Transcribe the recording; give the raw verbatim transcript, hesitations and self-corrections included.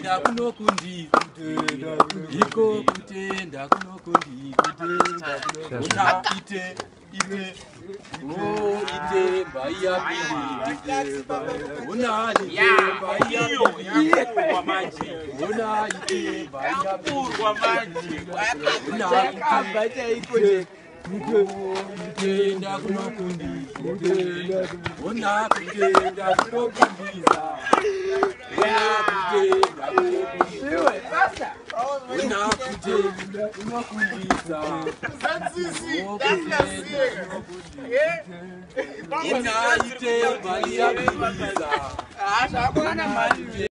kutenda kunokundi kutenda iko kutenda kunokundi kutenda una ite ite o ite baya pili una ite baya pili kwa maji una ite baya pili kwa maji una ite iko kutenda kunokundi kutenda una kutenda kunokundiza una kutenda kunokundiza basta una kutenda kunokundiza sisi una ite bali ya kunokundiza asha kuna mali